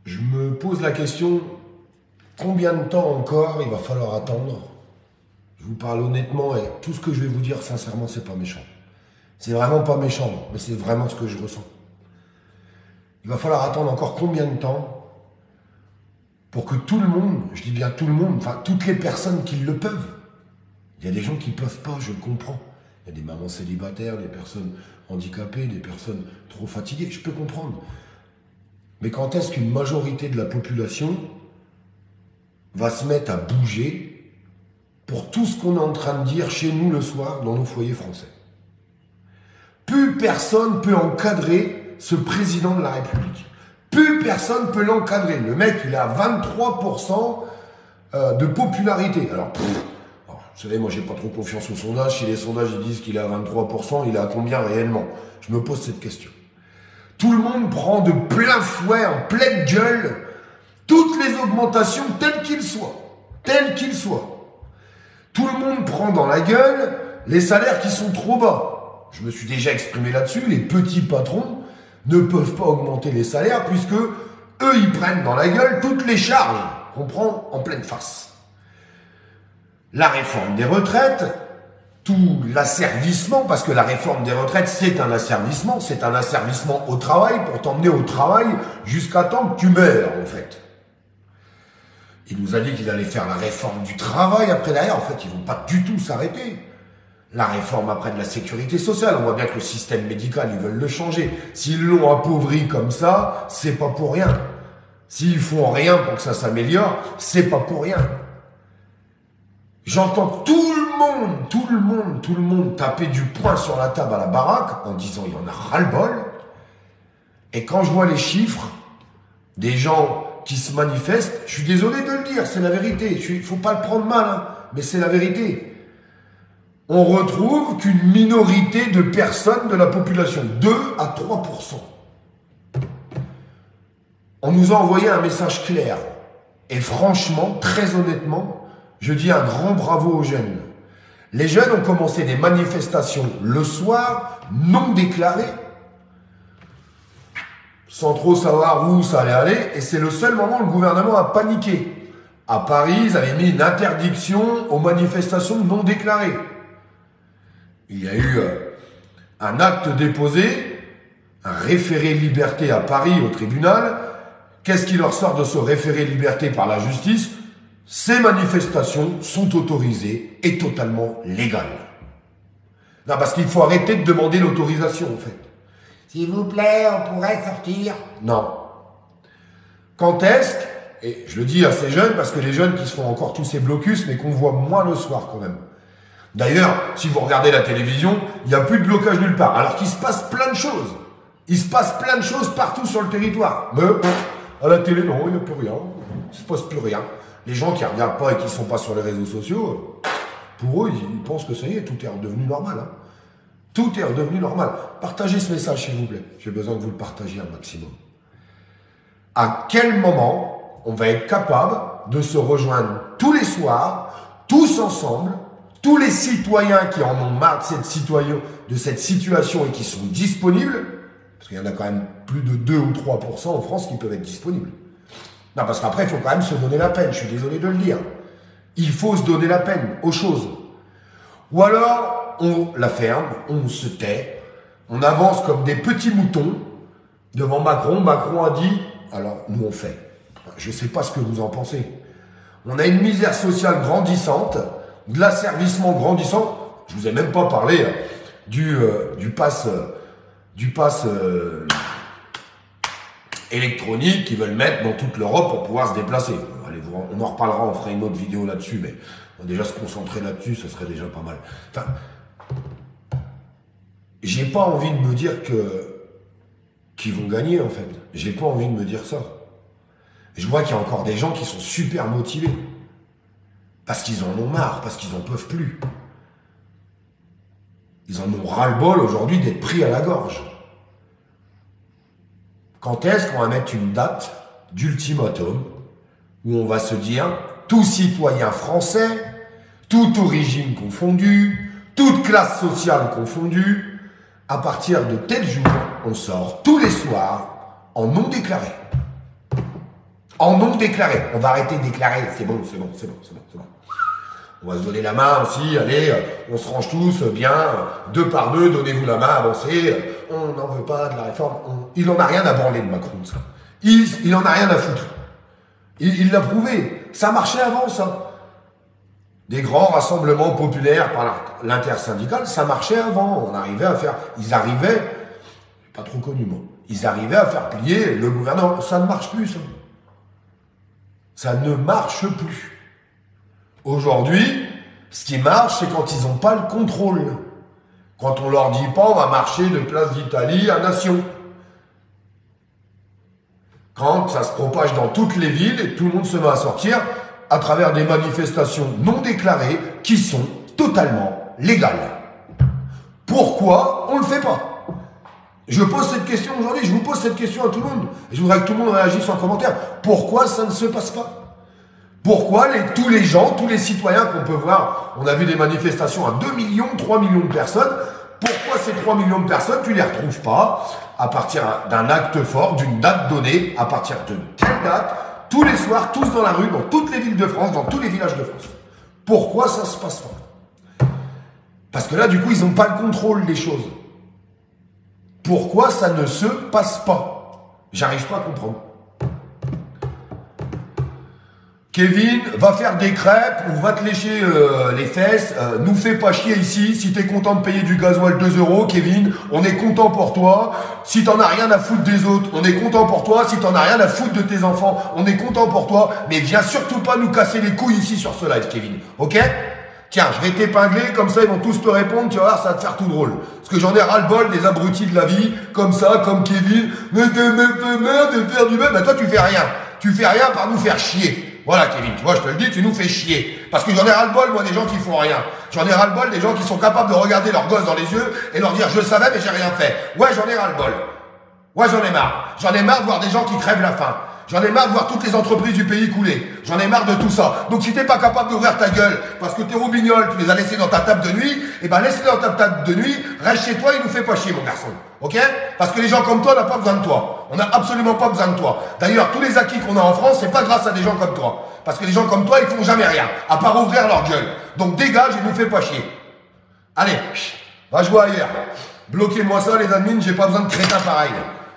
Je me pose la question, combien de temps encore il va falloir attendre? Je vous parle honnêtement et tout ce que je vais vous dire, sincèrement, c'est pas méchant. C'est vraiment pas méchant, mais c'est vraiment ce que je ressens. Il va falloir attendre encore combien de temps pour que tout le monde, je dis bien tout le monde, enfin toutes les personnes qui le peuvent. Il y a des gens qui ne peuvent pas, je le comprends. Il y a des mamans célibataires, des personnes handicapées, des personnes trop fatiguées, je peux comprendre. Mais quand est-ce qu'une majorité de la population va se mettre à bouger pour tout ce qu'on est en train de dire chez nous le soir dans nos foyers français? Plus personne peut encadrer ce président de la République. Plus personne peut l'encadrer. Le mec, il est à 23% de popularité. Alors, vous savez, moi, j'ai pas trop confiance aux sondages. Si les sondages ils disent qu'il est à 23%, il est à combien réellement? Je me pose cette question. Tout le monde prend de plein fouet, en pleine gueule, toutes les augmentations telles qu'ils soient. Telles qu'ils soient. Tout le monde prend dans la gueule les salaires qui sont trop bas. Je me suis déjà exprimé là-dessus. Les petits patrons ne peuvent pas augmenter les salaires puisque eux, ils prennent dans la gueule toutes les charges qu'on prend en pleine face. La réforme des retraites, tout l'asservissement, parce que la réforme des retraites, c'est un asservissement au travail pour t'emmener au travail jusqu'à temps que tu meurs, en fait. Il nous a dit qu'il allait faire la réforme du travail après derrière. En fait, ils vont pas du tout s'arrêter. La réforme après de la sécurité sociale, on voit bien que le système médical, ils veulent le changer. S'ils l'ont appauvri comme ça, c'est pas pour rien. S'ils font rien pour que ça s'améliore, c'est pas pour rien. J'entends tout le monde taper du poing sur la table à la baraque en disant il y en a ras-le-bol. Et quand je vois les chiffres des gens qui se manifestent, je suis désolé de le dire, c'est la vérité. Il faut pas le prendre mal, hein, mais c'est la vérité. On retrouve qu'une minorité de personnes de la population, 2 à 3%. On nous a envoyé un message clair. Et franchement, très honnêtement, je dis un grand bravo aux jeunes. Les jeunes ont commencé des manifestations le soir, non déclarées, sans trop savoir où ça allait aller, et c'est le seul moment où le gouvernement a paniqué. À Paris, ils avaient mis une interdiction aux manifestations non déclarées. Il y a eu un acte déposé, un référé liberté à Paris au tribunal. Qu'est-ce qui leur sort de ce référé liberté par la justice? Ces manifestations sont autorisées et totalement légales. Non, parce qu'il faut arrêter de demander l'autorisation, en fait. S'il vous plaît, on pourrait sortir? Non. Quand est-ce, et je le dis à ces jeunes, parce que les jeunes qui se font encore tous ces blocus, mais qu'on voit moins le soir quand même. D'ailleurs, si vous regardez la télévision, il n'y a plus de blocage nulle part. Alors qu'il se passe plein de choses. Il se passe plein de choses partout sur le territoire. Mais à la télé, non, il n'y a plus rien. Il ne se passe plus rien. Les gens qui ne regardent pas et qui ne sont pas sur les réseaux sociaux, pour eux, ils pensent que ça y est, tout est redevenu normal. Hein. Tout est redevenu normal. Partagez ce message, s'il vous plaît. J'ai besoin que vous le partagiez un maximum. À quel moment on va être capable de se rejoindre tous les soirs, tous ensemble, tous les citoyens qui en ont marre de cette situation et qui sont disponibles, parce qu'il y en a quand même plus de 2 ou 3% en France qui peuvent être disponibles. Non, parce qu'après, il faut quand même se donner la peine, je suis désolé de le dire. Il faut se donner la peine aux choses. Ou alors, on la ferme, on se tait, on avance comme des petits moutons devant Macron. Macron a dit, alors nous on fait. Je ne sais pas ce que vous en pensez. On a une misère sociale grandissante, de l'asservissement grandissant. Je vous ai même pas parlé du pass électronique qu'ils veulent mettre dans toute l'Europe pour pouvoir se déplacer. Allez, on en reparlera, on fera une autre vidéo là-dessus, mais on va déjà se concentrer là-dessus, ce serait déjà pas mal. Enfin, j'ai pas envie de me dire qu'ils vont gagner, en fait. J'ai pas envie de me dire ça. Je vois qu'il y a encore des gens qui sont super motivés. Parce qu'ils en ont marre, parce qu'ils en peuvent plus. Ils en ont ras-le-bol aujourd'hui d'être pris à la gorge. Quand est-ce qu'on va mettre une date d'ultimatum où on va se dire, tout citoyen français, toute origine confondue, toute classe sociale confondue, à partir de tel jour, on sort tous les soirs en non déclaré. En non déclaré. On va arrêter de déclarer. C'est bon, c'est bon, c'est bon, c'est bon, c'est bon. On va se donner la main aussi, allez, on se range tous bien, deux par deux, donnez-vous la main, avancez. On n'en veut pas de la réforme. Il n'en a rien à branler de Macron, ça. Il n'en a rien à foutre. Il l'a prouvé. Ça marchait avant, ça. Des grands rassemblements populaires par l'intersyndical, ça marchait avant. On arrivait à faire... Ils arrivaient... Pas trop connu, moi. Ils arrivaient à faire plier le gouvernement. Ça ne marche plus, ça. Ça ne marche plus. Aujourd'hui, ce qui marche, c'est quand ils n'ont pas le contrôle. Quand on leur dit pas, on va marcher de Place d'Italie à Nation. Quand ça se propage dans toutes les villes et tout le monde se met à sortir à travers des manifestations non déclarées qui sont totalement légales. Pourquoi on ne le fait pas? Je pose cette question aujourd'hui, je vous pose cette question à tout le monde. Et je voudrais que tout le monde réagisse en commentaire. Pourquoi ça ne se passe pas? Pourquoi tous les gens, tous les citoyens qu'on peut voir, on a vu des manifestations à 2 millions, 3 millions de personnes, pourquoi ces 3 millions de personnes, tu ne les retrouves pas à partir d'un acte fort, d'une date donnée, à partir de telle date, tous les soirs, tous dans la rue, dans toutes les villes de France, dans tous les villages de France? Pourquoi ça se passe pas? Parce que là, du coup, ils n'ont pas le contrôle des choses. Pourquoi ça ne se passe pas? J'arrive pas à comprendre. Kevin, va faire des crêpes ou va te lécher les fesses, nous fais pas chier ici. Si t'es content de payer du gasoil 2 €, Kevin, on est content pour toi. Si t'en as rien à foutre des autres, on est content pour toi. Si t'en as rien à foutre de tes enfants, on est content pour toi. Mais viens surtout pas nous casser les couilles ici sur ce live, Kevin. Ok? Tiens, je vais t'épingler, comme ça ils vont tous te répondre, tu vas voir, ça va te faire tout drôle. Parce que j'en ai ras-le-bol des abrutis de la vie, comme ça, comme Kevin. Mais de faire du mal, bah toi tu fais rien. Tu fais rien par nous faire chier. Voilà, Kevin, tu vois, je te le dis, tu nous fais chier. Parce que j'en ai ras-le-bol, moi, des gens qui font rien. J'en ai ras-le-bol des gens qui sont capables de regarder leurs gosses dans les yeux et leur dire, je savais, mais j'ai rien fait. Ouais, j'en ai ras-le-bol. Ouais, j'en ai marre. J'en ai marre de voir des gens qui crèvent la faim. J'en ai marre de voir toutes les entreprises du pays couler. J'en ai marre de tout ça. Donc si t'es pas capable d'ouvrir ta gueule, parce que tes roubignoles, tu les as laissés dans ta table de nuit, eh ben laisse-les dans ta table de nuit, reste chez toi et nous fais pas chier, mon garçon. Ok? Parce que les gens comme toi, on n'a pas besoin de toi. On n'a absolument pas besoin de toi. D'ailleurs, tous les acquis qu'on a en France, c'est pas grâce à des gens comme toi. Parce que les gens comme toi, ils font jamais rien, à part ouvrir leur gueule. Donc dégage et nous fais pas chier. Allez, va jouer ailleurs. Bloquez-moi ça, les admins, j'ai pas besoin de crétins pareils.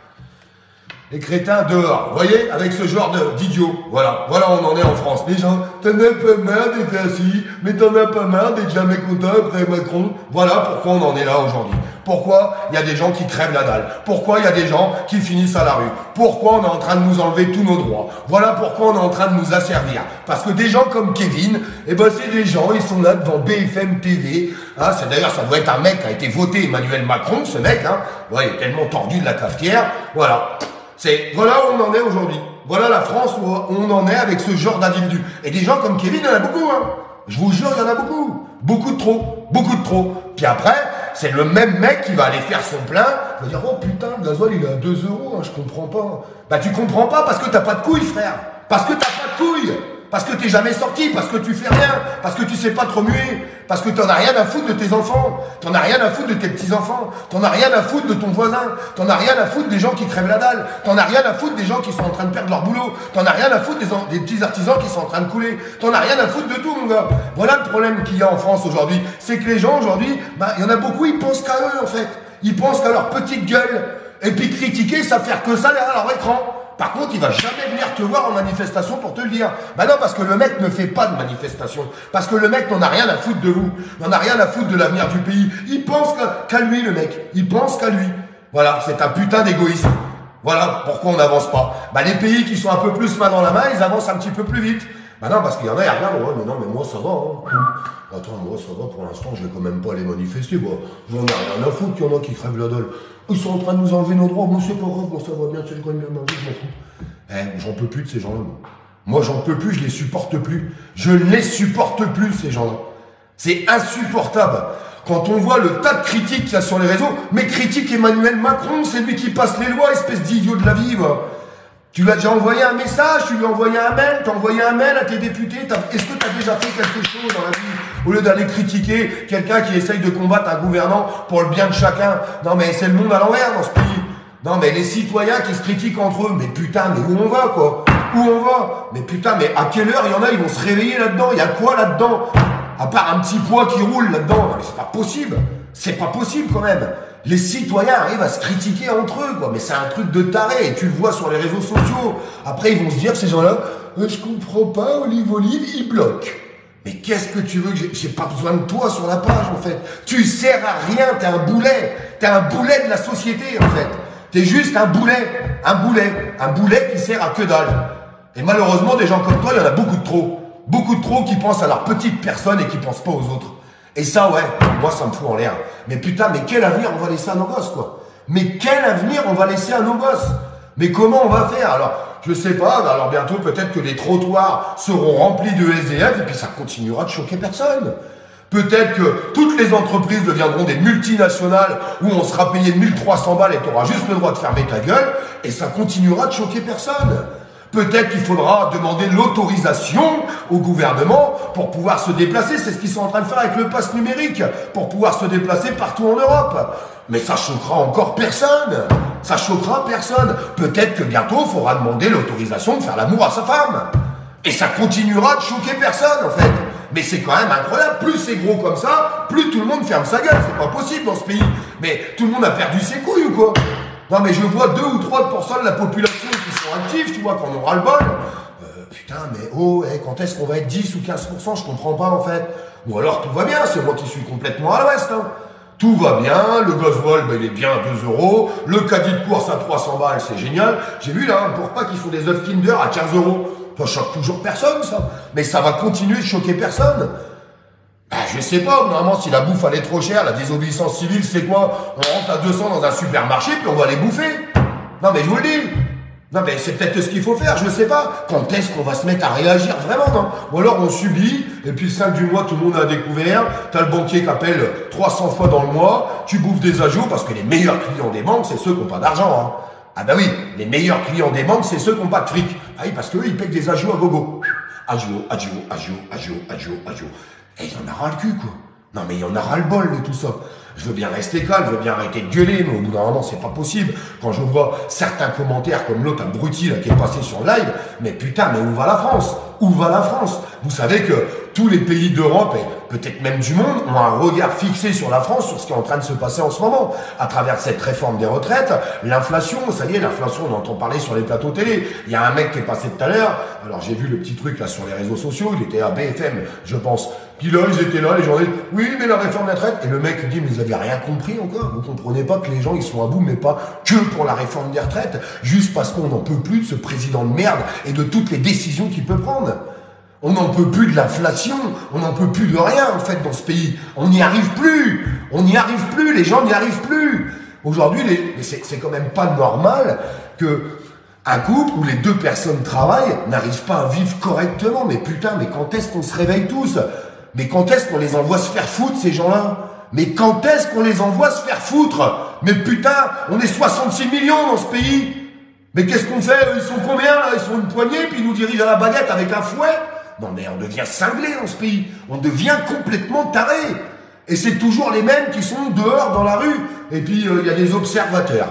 Les crétins dehors, vous voyez, avec ce genre d'idiots. Voilà, voilà où on en est en France. Les gens, t'en as pas marre d'être assis, mais t'en as pas marre d'être jamais content après Macron. Voilà pourquoi on en est là aujourd'hui. Pourquoi il y a des gens qui crèvent la dalle. Pourquoi il y a des gens qui finissent à la rue. Pourquoi on est en train de nous enlever tous nos droits. Voilà pourquoi on est en train de nous asservir. Parce que des gens comme Kevin, eh ben c'est des gens, ils sont là devant BFM TV. Hein, c'est d'ailleurs, ça doit être un mec qui a été voté Emmanuel Macron, ce mec. Hein. Ouais, il est tellement tordu de la cafetière. Voilà. Voilà où on en est aujourd'hui. Voilà la France où on en est avec ce genre d'individus. Et des gens comme Kevin, il y en a beaucoup. Hein. Je vous jure, il y en a beaucoup. Beaucoup de trop. Beaucoup de trop. Puis après, c'est le même mec qui va aller faire son plein. Il va dire, oh putain, le gasoil, il est à 2 €. Hein, je comprends pas. Bah tu comprends pas parce que t'as pas de couilles, frère. Parce que t'as pas de couilles. Parce que t'es jamais sorti, parce que tu fais rien, parce que tu sais pas te remuer, parce que t'en as rien à foutre de tes enfants, t'en as rien à foutre de tes petits-enfants, t'en as rien à foutre de ton voisin, t'en as rien à foutre des gens qui crèvent la dalle, t'en as rien à foutre des gens qui sont en train de perdre leur boulot, t'en as rien à foutre des petits artisans qui sont en train de couler, t'en as rien à foutre de tout, mon gars. Voilà le problème qu'il y a en France aujourd'hui, c'est que les gens aujourd'hui, bah, il y en a beaucoup, ils pensent qu'à eux, en fait. Ils pensent qu'à leur petite gueule, et puis critiquer, ça faire que ça derrière leur écran. Par contre, il va jamais venir te voir en manifestation pour te le dire. Bah non, parce que le mec ne fait pas de manifestation. Parce que le mec n'en a rien à foutre de vous. N'en a rien à foutre de l'avenir du pays. Il pense qu'à lui, le mec. Il pense qu'à lui. Voilà, c'est un putain d'égoïste. Voilà pourquoi on n'avance pas. Bah les pays qui sont un peu plus main dans la main, ils avancent un petit peu plus vite. Bah non, parce qu'il y en a, ils regardent, ouais, mais non, mais moi ça va. Hein. Attends, moi ça va, pour l'instant, je vais quand même pas aller manifester. Bon, j'en ai rien à foutre qu'il y en a qui crèvent la dalle. Ils sont en train de nous enlever nos droits. Moi, c'est pas grave, moi ça va bien, c'est quand même bien manger, je m'en fous. J'en peux plus de ces gens-là. Moi, j'en peux plus, je les supporte plus. Je ne les supporte plus, ces gens-là. C'est insupportable. Quand on voit le tas de critiques qu'il y a sur les réseaux, mais critique Emmanuel Macron, c'est lui qui passe les lois, espèce d'idiot de la vie, va. Tu lui as déjà envoyé un message, tu lui as envoyé un mail, tu as envoyé un mail à tes députés. Est-ce que tu as déjà fait quelque chose dans la vie au lieu d'aller critiquer quelqu'un qui essaye de combattre un gouvernant pour le bien de chacun? Non mais c'est le monde à l'envers dans ce pays. Non mais les citoyens qui se critiquent entre eux, mais putain, mais où on va quoi? Où on va? Mais putain, mais à quelle heure il y en a, ils vont se réveiller là-dedans? Il y a quoi là-dedans? À part un petit poids qui roule là-dedans. Mais c'est pas possible. C'est pas possible quand même. Les citoyens arrivent à se critiquer entre eux, quoi. Mais c'est un truc de taré. Et tu le vois sur les réseaux sociaux. Après, ils vont se dire, ces gens-là, je comprends pas, Olive, ils bloquent. Mais qu'est-ce que tu veux que j'ai pas besoin de toi sur la page, en fait. Tu sers à rien, t'es un boulet. T'es un boulet de la société, en fait. T'es juste un boulet. Un boulet qui sert à que dalle. Et malheureusement, des gens comme toi, il y en a beaucoup de trop. Beaucoup de trop qui pensent à leur petite personne et qui pensent pas aux autres. Et ça, ouais, moi, ça me fout en l'air. Mais putain, mais quel avenir on va laisser à nos gosses, quoi? Mais quel avenir on va laisser à nos gosses? Mais comment on va faire? Alors, je sais pas, alors bientôt, peut-être que les trottoirs seront remplis de SDF et puis ça continuera de choquer personne. Peut-être que toutes les entreprises deviendront des multinationales où on sera payé 1300 balles et tu auras juste le droit de fermer ta gueule et ça continuera de choquer personne. Peut-être qu'il faudra demander l'autorisation au gouvernement pour pouvoir se déplacer. C'est ce qu'ils sont en train de faire avec le pass numérique, pour pouvoir se déplacer partout en Europe. Mais ça choquera encore personne. Ça choquera personne. Peut-être que bientôt, il faudra demander l'autorisation de faire l'amour à sa femme. Et ça continuera de choquer personne, en fait. Mais c'est quand même incroyable. Plus c'est gros comme ça, plus tout le monde ferme sa gueule. C'est pas possible dans ce pays. Mais tout le monde a perdu ses couilles ou quoi? Non, mais je vois 2 ou 3% de la population qui sont actifs, tu vois, quand on aura le bol. Putain, mais oh, quand est-ce qu'on va être 10 ou 15%? Je comprends pas, en fait. Ou alors, tout va bien, c'est moi qui suis complètement à l'ouest, hein. Tout va bien, le gasoil, il est bien à 2 euros, le caddie de course à 300 balles, c'est génial. J'ai vu, là, pour pas qu'ils font des œufs Kinder à 15 euros. Ça choque toujours personne, ça. Mais ça va continuer de choquer personne. Je sais pas, normalement, si la bouffe elle est trop chère, la désobéissance civile, c'est quoi? On rentre à 200 dans un supermarché, puis on va les bouffer. Non, mais je vous le dis. Non, mais c'est peut-être ce qu'il faut faire, je sais pas. Quand est-ce qu'on va se mettre à réagir vraiment, non? Ou alors on subit, et puis le 5 du mois, tout le monde a découvert, t'as le banquier qui appelle 300 fois dans le mois, tu bouffes des agios, parce que les meilleurs clients des banques, c'est ceux qui n'ont pas d'argent, hein. Ah bah oui, les meilleurs clients des banques, c'est ceux qui n'ont pas de fric. Ah oui, parce qu'eux, ils payent des agios à gogo. Agio. Et il en a ras le cul, quoi. Non, mais il en a ras le bol de tout ça. Je veux bien rester calme, je veux bien arrêter de gueuler, mais au bout d'un moment, c'est pas possible. Quand je vois certains commentaires comme l'autre abruti là, qui est passé sur le live, mais putain, mais où va la France? Où va la France? Vous savez que tous les pays d'Europe et peut-être même du monde ont un regard fixé sur la France, sur ce qui est en train de se passer en ce moment. À travers cette réforme des retraites, l'inflation, ça y est, l'inflation, on entend parler sur les plateaux télé. Il y a un mec qui est passé tout à l'heure, alors j'ai vu le petit truc là sur les réseaux sociaux, il était à BFM, je pense. Puis là, ils étaient là, les journalistes, oui, mais la réforme des retraites. Et le mec dit, mais vous avez rien compris encore? Vous comprenez pas que les gens, ils sont à bout, mais pas que pour la réforme des retraites, juste parce qu'on n'en peut plus de ce président de merde et de toutes les décisions qu'il peut prendre. On n'en peut plus de l'inflation, on n'en peut plus de rien, en fait, dans ce pays. On n'y arrive plus. On n'y arrive plus, les gens n'y arrivent plus. Aujourd'hui, c'est quand même pas normal que un couple où les 2 personnes travaillent n'arrivent pas à vivre correctement. Mais putain, mais quand est-ce qu'on se réveille tous? Mais quand est-ce qu'on les envoie se faire foutre, ces gens-là? Mais quand est-ce qu'on les envoie se faire foutre? Mais putain, on est 66 millions dans ce pays. Mais qu'est-ce qu'on fait? Ils sont combien, là? Ils sont une poignée, puis ils nous dirigent à la baguette avec un fouet? Non, mais on devient cinglé dans ce pays. On devient complètement taré. Et c'est toujours les mêmes qui sont dehors dans la rue. Et puis, il y a des observateurs.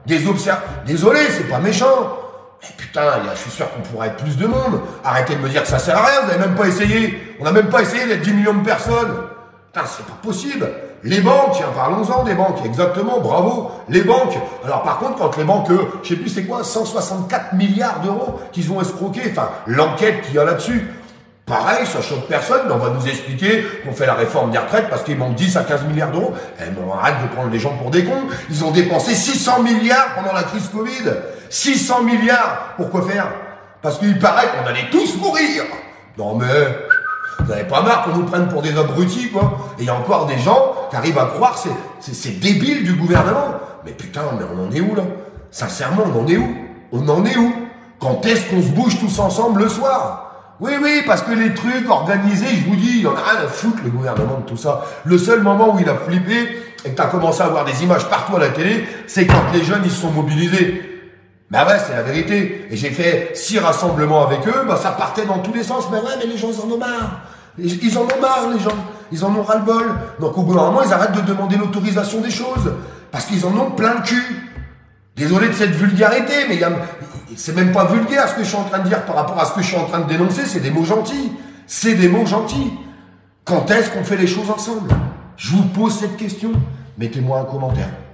Désolé, c'est pas méchant. Mais putain, je suis sûr qu'on pourrait être plus de monde. Arrêtez de me dire que ça sert à rien, vous n'avez même pas essayé. On n'a même pas essayé d'être 10 millions de personnes. Putain, c'est pas possible. Les banques, tiens, parlons-en des banques, exactement, bravo, les banques. Alors par contre, quand les banques, je sais plus c'est quoi, 164 milliards d'euros qu'ils ont escroqué, enfin, l'enquête qu'il y a là-dessus, pareil, ça choque personne, mais on va nous expliquer qu'on fait la réforme des retraites parce qu'il manque 10 à 15 milliards d'euros. Eh ben, on arrête de prendre les gens pour des cons. Ils ont dépensé 600 milliards pendant la crise Covid. 600 milliards. Pourquoi faire? Parce qu'il paraît qu'on allait tous mourir. Non mais, vous n'avez pas marre qu'on nous prenne pour des abrutis, quoi. Et il y a encore des gens qui arrivent à croire c'est débile du gouvernement. Mais putain, mais on en est où, là? Sincèrement, on en est où? On en est où? Quand est-ce qu'on se bouge tous ensemble le soir? Oui, parce que les trucs organisés, je vous dis, il en a rien à foutre, le gouvernement, de tout ça. Le seul moment où il a flippé et que tu as commencé à voir des images partout à la télé, c'est quand les jeunes, ils se sont mobilisés. Ben ouais, c'est la vérité. Et j'ai fait 6 rassemblements avec eux, ben ça partait dans tous les sens. Ben ouais, mais les gens, ils en ont marre. Ils en ont marre, les gens. Ils en ont ras-le-bol. Donc au bout d'un moment, ils arrêtent de demander l'autorisation des choses. Parce qu'ils en ont plein le cul. Désolé de cette vulgarité, mais c'est même pas vulgaire ce que je suis en train de dire par rapport à ce que je suis en train de dénoncer, c'est des mots gentils. C'est des mots gentils. Quand est-ce qu'on fait les choses ensemble? Je vous pose cette question. Mettez-moi un commentaire.